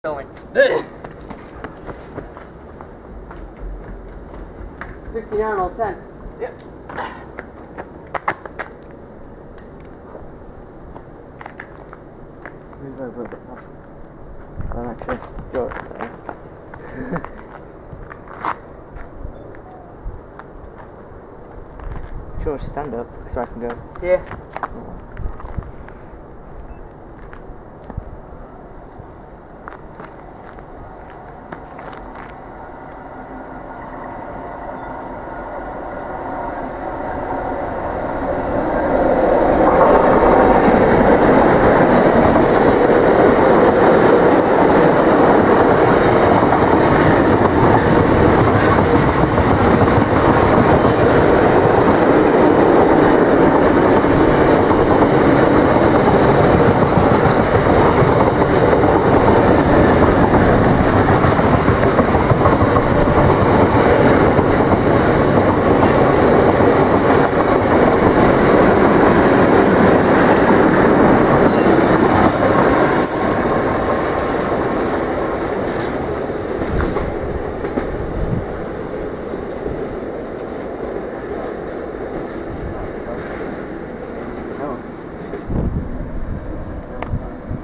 Going. 59 on 10. Yep. Move over a bit, Tom. Then actually, go there. Sure, stand up so I can go. Yeah.